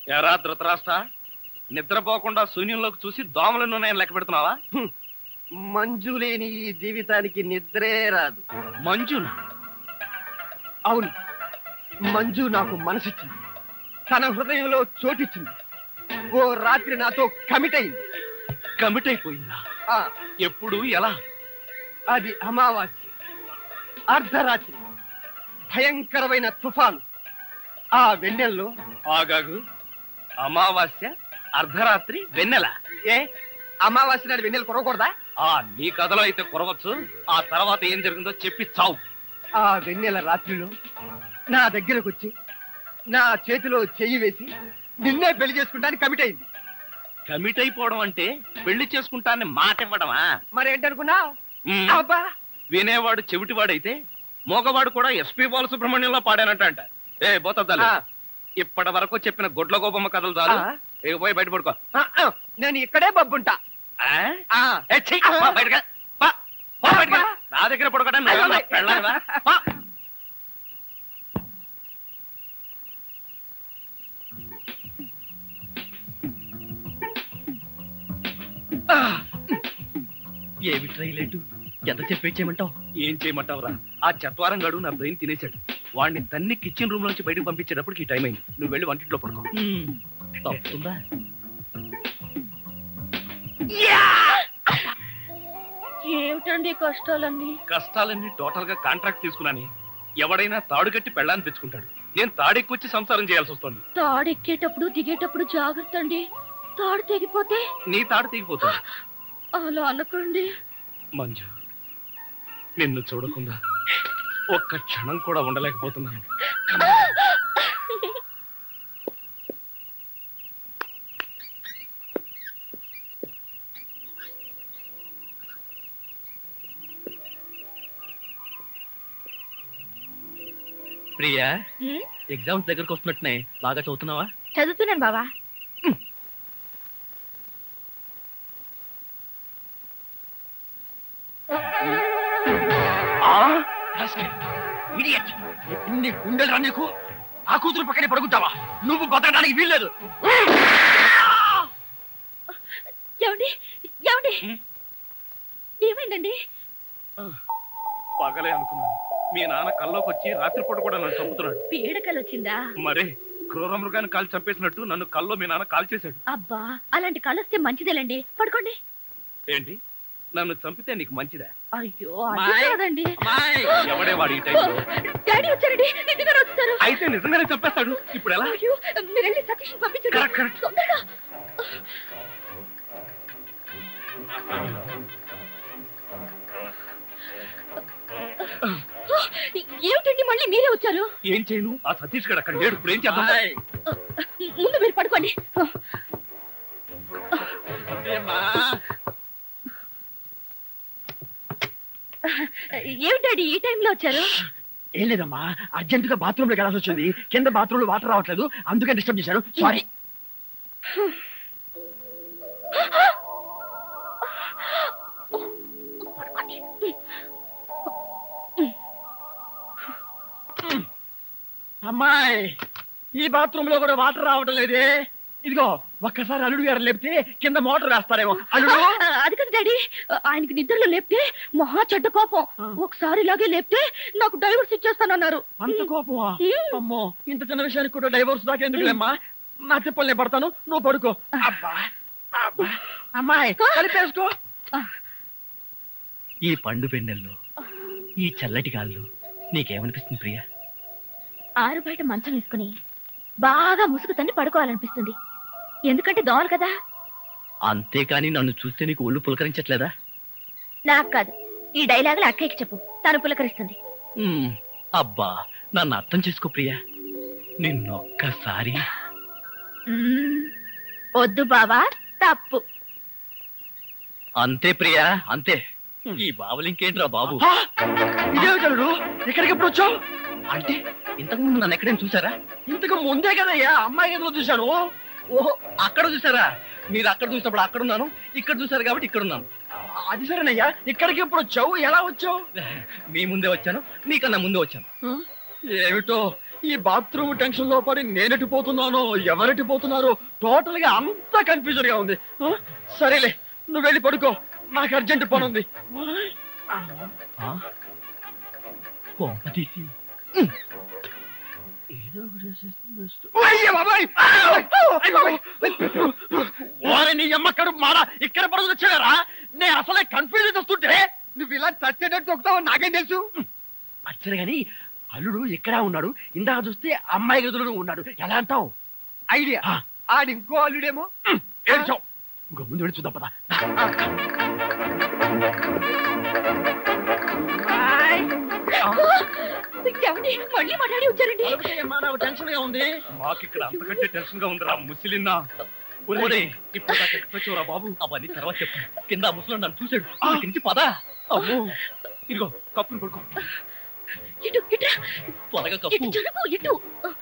ఎరా ధృతరాష్ట్ర, నిద్రపోకుండా శూన్యంలోకి చూసి దోమలను నేను లెక్క పెడుతున్నావా? మంజు లేని ఈ జీవితానికి నిద్రే రాదు. మంజునా? అవును, మంజు నాకు మనసిచ్చింది, తన హృదయంలో చోటిచ్చింది. ఓ రాత్రి నాతో కమిట్ అయింది. కమిట్ అయిపోయిందా? ఎప్పుడు, ఎలా? అది అమావాస్య, అర్ధరాత్రి, భయంకరమైన తుఫాను. ఆ వెన్నెల్లో ఆగాగు. అమావాస్య, అర్ధరాత్రి, వెన్నెల. ఏ అమావాస్య నాడు వెన్నెల కురవకూడదా? నీ కథలో అయితే కురవచ్చు. ఆ తర్వాత ఏం జరిగిందో చెప్పి చావు. ఆ వెన్నెల రాత్రిలో నా దగ్గరకు వచ్చి నా చేతిలో చెయ్యి వేసి నిన్నే పెళ్లి చేసుకుంటానికి కమిట్ అయింది. కమిట్ అయిపోవడం అంటే పెళ్లి చేసుకుంటానని మాట ఇవ్వడమా? మరేంటనుకున్నా? అబ్బా, వినేవాడు చెవిటివాడైతే మోగవాడు కూడా ఎస్పీ బాలసుబ్రహ్మణ్యంలో పాడానంట. ఏ బోతద్దాలు, ఇప్పటి వరకు చెప్పిన గొడ్ల గోపమ్మ కథలు చాలు. పోయి బయట పడుకో. నేను ఇక్కడే బబ్బుంటా. నా దగ్గర పడుకోవడం ఏమి ట్రైలేటు? ఎంత చెప్పేయమంటావు? ఏం చేయమంటావురా? ఆ చత్వారం గడు నా బ్రెయిన్ తినేశాడు. వాడిని తన్ని కిచెన్ రూమ్ నుంచి బయటకు పంపించేటప్పటికి టైం అయింది. నువ్వు వెళ్ళి వంటింట్లో పడుకో. తప్పుతుందా? ఏమిటండి కష్టాలన్నీ టోటల్ గా కాంట్రాక్ట్ తీసుకున్నాని. ఎవడైనా తాడు కట్టి పెళ్ళాన్ని తెచ్చుకుంటాడు. నేను తాడెక్కొచ్చి సంసారం చేయాల్సి వస్తుంది. తాడెక్కేటప్పుడు దిగేటప్పుడు జాగ్రత్త అండి. తాడు తెగిపోతే నీ తాడు తెగిపోతుంది. అలా అనకండి. మంజు, నిన్ను చూడకుండా ఒక్క క్షణం కూడా ఉండలేకపోతున్నాను. ప్రియా, ఎగ్జామ్స్ దగ్గరకు వస్తున్నట్టున్నాయి. బాగా చదువుతున్నావా? చదువుతున్నాను బావా. ఇన్ని గుండెలు రా నీకు? ఆ కూతురు పక్కనే పడుకుంటావా? నువ్వు బతకడానికి వీల్లేదు. ఏమండి ఏమండి, ఏమైందండి? పగలే అనుకున్నాను. మీ నాన్న కల్లోకి వచ్చి రాత్రిపూట కూడా నన్ను చంపుతున్నాడు. పీడకలు వచ్చిందా? మరే క్రూర మృగాన్ని కాల్ చంపేసినట్టు నన్ను కల్లో మీ నాన్న కాల్ చేశాడు. అబ్బా, అలాంటి కళ్ళు వస్తే మంచిదేలండి. పడుకోండి. ఏంటి, నన్ను చంపితే నీకు మంచిదా? అయ్యో అది కాదండి. ఎవడే వాడు ఈ టైంలో? డాడీ వచ్చారండి, నిజంగానే వచ్చారు. అయితే నిజంగానే చంపేస్తాడు. ఇప్పుడు ఎలా? అయ్యో, మీరు వెళ్ళి సతీష్ పంపించండి తొందరగా. ఏమిటండి మళ్ళీ మీరే వచ్చారు? ఏం చేయను, ఆ సతీష్ గడు అక్కడ లేడు. ఇప్పుడు ఏం చేద్దాం? ముందు మీరు పడుకోండి. ఏమిటండి ఈ టైంలో వచ్చారు? ఏం లేదమ్మా, అర్జెంట్ గా బాత్రూమ్ లోకి వెళ్ళాల్సి వచ్చింది. కింద బాత్రూమ్ లో వాటర్ రావట్లేదు, అందుకని డిస్టర్బ్ చేశాను. సారీ. అమ్మాయి, ఈ బాత్రూమ్ లో కూడా వాటర్ రావడం లేదే. ఇదిగో ఒక్కసారి అల్లుడు గారు లేపితే కింద మోటార్ వేస్తారేమో. అల్లుడు, అది కదా డాడీ, ఆయనకి నిద్రలో లేపితే మహా చెడ్డ కోపం. ఒకసారి ఇలాగే లేపితే నాకు డైవర్స్ ఇచ్చేస్తానన్నారు. అంత కోపమా? అమ్మో, ఇంత చిన్న విషయానికి కూడా డైవర్స్ దాకా ఎందుకులేమ్మా? నా చెప్పలే పడతాను, నువ్వు పడుకో. అబ్బా అబ్బా, అమ్మాయి కలిపేసుకో. ఈ పండు పెన్నెల్లో, ఈ చల్లటి గాల్లో నీకేమనిపిస్తుంది ప్రియా? ఆరు బయట మంచం వేసుకుని బాగా ముసుగు తన్ని పడుకోవాలనిపిస్తుంది. ఎందుకంటే దోమలు కదా. అంతేకాని నన్ను చూస్తే నీకు ఒళ్ళు పులకరించట్లేదా? నాకు కాదు, ఈ డైలాగులు అక్కయ్యకి చెప్పు, తను పులకరిస్తుంది. అబ్బా, నన్ను అర్థం చేసుకో ప్రియా. నిన్నొక్కసారి. వద్దు బావా, తప్పు. అంతే ప్రియా, అంతే. ఈ బావలు ఇంకేంట్రా బాబు? ఇదేవిడు ఇక్కడికి ఎప్పుడు వచ్చావు? అంటే ఇంతకు ముందు నన్ను ఎక్కడైనా చూసారా? ఇంతకు ముందే కదయ్యా అమ్మాయి గదిలో చూశాను. ఓహో, అక్కడ చూసారా? మీరు అక్కడ చూసినప్పుడు అక్కడ ఉన్నాను, ఇక్కడ చూసారు కాబట్టి ఇక్కడ ఉన్నాను. అది సరేనయ్యా, ఇక్కడికి ఎప్పుడు వచ్చావు? ఎలా వచ్చావు? మీ ముందే వచ్చాను, మీకన్నా ముందే వచ్చాను. ఏమిటో ఈ బాత్రూమ్ టెన్షన్ లో పడి నేనెటు పోతున్నానో ఎవరెటు పోతున్నారో టోటల్ గా అంతా కన్ఫ్యూజన్ గా ఉంది. సరేలే నువ్వు వెళ్ళి పడుకో, నాకు అర్జెంట్ పని ఉంది. నీ అమ్మక్కడు మారా ఇక్కడ పడుతు వచ్చారా? నేను అసలే కన్ఫ్యూజన్ వస్తుంటే నువ్వు ఇలా చచ్చేటట్టు తొక్కుతావు నాకేం తెలుసు. అచ్చనే గాని అల్లుడు ఎక్కడా ఉన్నాడు? ఇందాక చూస్తే అమ్మాయి గదిలో ఉన్నాడు. ఎలా అంటావు? ఐడియా, ఆడి ఇంకో అల్లుడేమో. ఏడ్చావు, ఇంకో ముందు వెళ్ళి చూద్దాం పదా. మళ్ళీ మాట్లాడి వచ్చారండి. టెన్షన్ గా ఉంది. మాకు ఇక్కడ అంతకంటే టెన్షన్ గా ఉందిరా ముసిలిన్నా. ఇప్పుడు వచ్చావురా బాబు. అవన్నీ తర్వాత చెప్తాను. కింద ముసలో నన్ను చూసాడు, నుంచి పదా. అమ్మో, ఇదిగో కప్పుని పడుకో. ఇటు ఇటు త్వరగా ఇటు కప్పు. జరుగు ఇటు.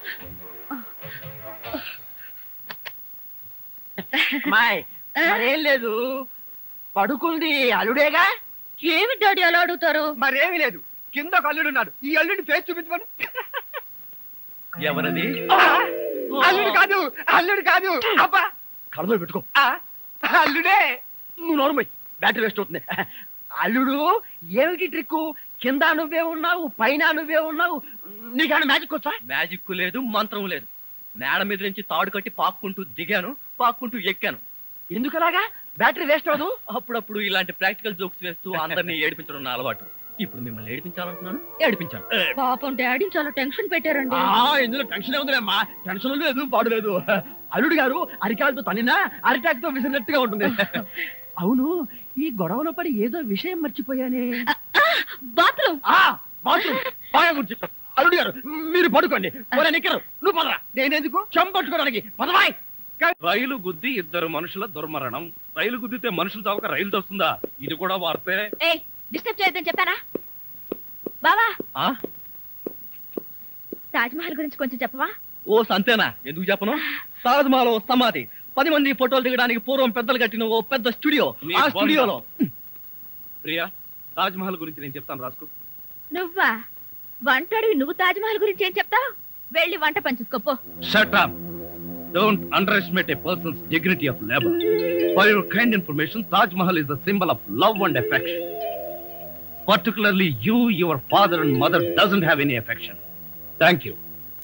అమ్మాయి మరేం లేదు, పడుకుంది అల్లుడేగా. ఏమి డాడీ అలా అడుగుతారు? మరేమీ లేదు, కింద ఒక అల్లుడున్నాడు. ఈ అల్లుడిని ఫేస్ చూపించమను. ఎవరది? అల్లుడు కాదు, అల్లుడు కాదు. అబ్బా, కళ్ళలో పెట్టుకో. అల్లుడే. నువ్వు నోరుమై, బ్యాటరీ వేస్ట్ అవుతుంది. అల్లుడు ఏమిటి ట్రిక్కు? కింద నువ్వే ఉన్నావు, పైన నువ్వే ఉన్నావు. నీకన్నా మ్యాజిక్ వచ్చా? మ్యాజిక్ లేదు, మంత్రం లేదు. మేడ మీద నుంచి తాడు కట్టి పాక్కుంటూ దిగాను, పాక్కుంటూ ఎక్కాను. ఎందుకలాగా? బ్యాటరీ వేస్ట్ అవ్వదు. అప్పుడప్పుడు ఇలాంటి ప్రాక్టికల్ జోక్స్ వేస్తూ అందరినీ ఏడిపించడం నా అలవాటు. ఇప్పుడు మిమ్మల్ని ఏడిపించాలనుకున్నాను, ఏడిపించాను. పాపం డాడీ చాలా టెన్షన్ పెట్టారండి. ఇందులో టెన్షన్ ఏముందిలేమ్మా, టెన్షన్ లేదు పాడు లేదు. అల్లుడు గారు అరికాలతో తనినా అరిటాక్ తో విసిరినట్టుగా ఉంటుంది. అవును, ఈ గొడవలో పడి ఏదో విషయం మర్చిపోయానే. బాత్రూమ్ బాత్రూమ్ బాగా గుర్తు. అల్లుడు గారు మీరు పడుకోండి. నిక్కరు నువ్వు పదరా. నేనెందుకు చంపట్టుకోవడానికి? పదవాయ్. రైలు గుద్ది ఇద్దరు మనుషుల దుర్మరణం. రైలు గుద్దితే మనుషులు చావక రైలు తొస్తుందా? ఇది కూడా వార్తే. డిస్టర్బ్ చేయొద్దని చెప్పానా? బావా, ఆ? తాజ్ మహల్ గురించి కొంచెం చెప్పవా? ఓ సంతేనా, ఎందుకు చెప్పను? తాజ్ మహల్ సమాధి, 10 మంది ఫోటోలు దిగడానికి పూర్వం పెద్దలు కట్టిన ఓ పెద్ద స్టూడియో. ఆ స్టూడియోలో ప్రియా, తాజ్ మహల్ గురించి నేను చెప్తాను, రాసుకో. నువ్వా? వంటడివి నువ్వు తాజ్ మహల్ గురించి ఏం చెప్తావు? వెళ్ళి వంట పని చూసుకోపో. Shut up. Don't underestimate a person's dignity of labor. For your kind information, Taj Mahal is a symbol of love and affection. Particularly you, your father and mother doesn't have any affection. Thank you.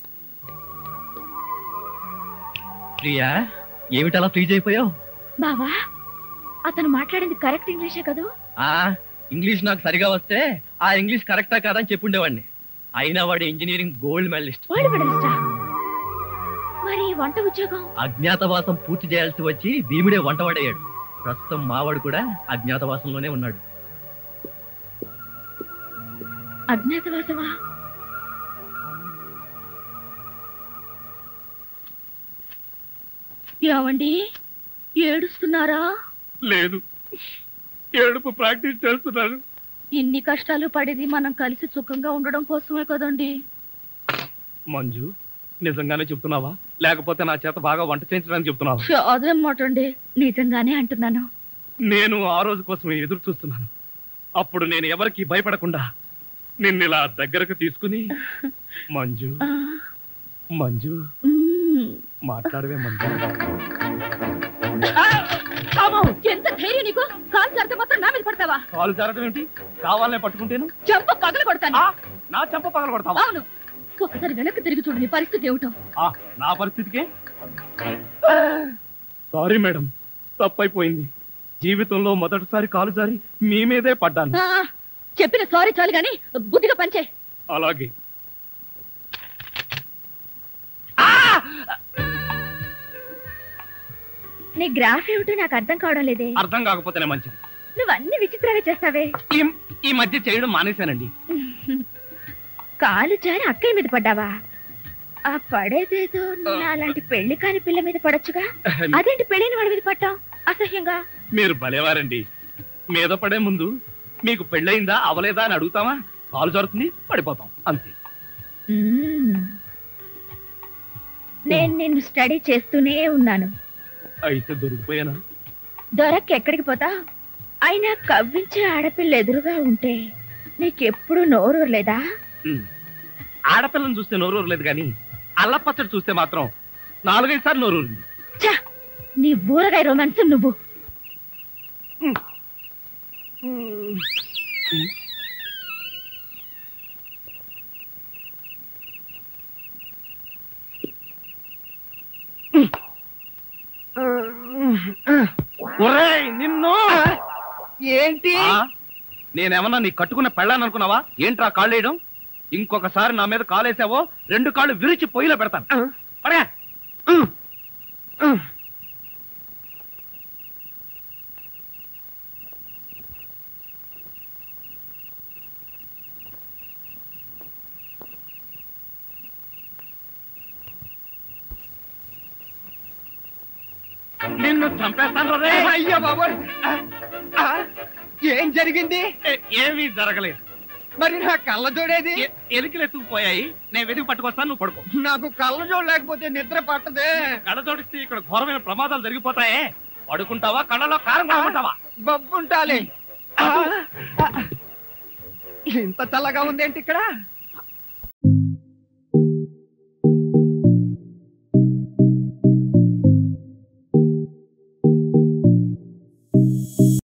Priya, ఏమిటలా freeze అయిపోయావు? బావా, అతను మాట్లాడింది correct ఇంగ్లీషే కదూ? English నాకు సరిగా వస్తే ఆ ఇంగ్లీష్ కరెక్టా కాదని చెప్పుండేవాడిని. అయినా వాడు ఇంజనీరింగ్ గోల్డ్ మెడలిస్ట్. వరల్డ్ మెడలిస్టా? మరి ఈ వంట ఉద్యోగం? అజ్ఞాతవాసం పూర్తి చేయాల్సి వచ్చి భీముడే వంటవాడయ్యాడు. ప్రస్తుతం మావాడు కూడా అజ్ఞాతవాసంలోనే ఉన్నాడు. అజ్ఞాతవాసమా? ఏమండి, ఏడుస్తున్నారా? లేదు, ఏడుపు ప్రాక్టీస్ చేస్తున్నాను. ఇన్ని కష్టాలు పడేది మనం కలిసి సుఖంగా ఉండడం కోసమే కదండి. మంజు, నిజంగానే చెప్తున్నావా లేకపోతే నా చేత బాగా వంట చేయించడానికి చెప్తున్నావా? అదేమాటండి, నిజంగానే అంటున్నాను. నేను ఆ రోజు కోసమే ఎదురు చూస్తున్నాను. అప్పుడు నేను ఎవరికి భయపడకుండా నిన్ను ఇలా దగ్గరకు తీసుకుని మంజు మంజు మాట్లాడవే మంజు. ఎంత ధైర్యం నీకు? కాలు జారితే మాత్రం నా మీద పడతావా? కాలు జారడం ఏంటి? కావాలనే పట్టుకుంటేను చెంప పగల కొడతాను. నా చెంప పగల కొడతావా? అవును. ఒకసారి వెనక్కి తిరిగి చూడు, నీ పరిస్థితి ఏమిటో. నా పరిస్థితికే సారీ మేడం, తప్పైపోయింది. జీవితంలో మొదటిసారి కాలు జారి మీ మీదే పడ్డాను. చెప్పిన సారీ చాలు గాని బుద్ధిగా పంచే. అలాగే. నీ గ్రాఫ్ ఏమిటో నాకు అర్థం కావడం లేదే. అర్థం కాకపోతేనే మంచిది. నువ్వు అన్ని విచిత్రంగా చేస్తావే. ఈ మధ్య చేయడం మానేశానండి. కాలు జారి అక్కయ్య మీద పడ్డావా? ఆ పడేదేదో అలాంటి పెళ్లి కాని పిల్ల మీద పడొచ్చుగా. అదేంటి పెళ్ళైన వాడి మీద పడ్డావు అసహ్యంగా? మీరు భలేవారండి. మీద పడే ముందు మీకు పెళ్ళయిందా అవలేదా అని అడుగుతామా? కాలు జారుతుంది, పడిపోతాం అంతే. నేను నిన్ను స్టడీ చేస్తూనే ఉన్నాను. అయితే దొరికిపోయానా? దొరక్క ఎక్కడికి పోతా? అయినా కవ్వించే ఆడపిల్ల ఎదురుగా ఉంటే నీకెప్పుడు నోరు లేదా? ఆడపిల్లని చూస్తే నోరూరలేదు కానీ అల్లపచ్చడి చూస్తే మాత్రం 4-5 సార్లు నోరూరింది. ఛ! నీ ఊరగాయ రొమాన్స్ నువ్వు. ఒరేయ్ నిన్ను ఏంటి? నేనేమన్నా నీ కట్టుకున్న పెళ్ళాను అనుకున్నావా? ఏంట్రా కాళ్ళేయడం? ఇంకొకసారి నా మీద కాలేసావో 2 కాళ్ళు విరిచి పొయ్యిలో పెడతాను. పడే నిన్ను చంపేస్తాను రే. అయ్యో బాబోయ్! ఏం జరిగింది? ఏమీ జరగలేదు. మరి నా కళ్ళ జోడేది? ఎలికలు ఎత్తుకుపోయాయి. నేను వెతికి పట్టుకొస్తాను, నువ్వు పడుకో. నాకు కళ్ళ జోడు లేకపోతే నిద్ర పట్టదే. కళ్ళ జోడిస్తే ఇక్కడ ఘోరమైన ప్రమాదాలు జరిగిపోతాయే. పడుకుంటావా, కళ్ళలో కారం కాకుంటావా? బొబ్బుంటాలి. ఇంత చల్లగా ఉందేంటి ఇక్కడ?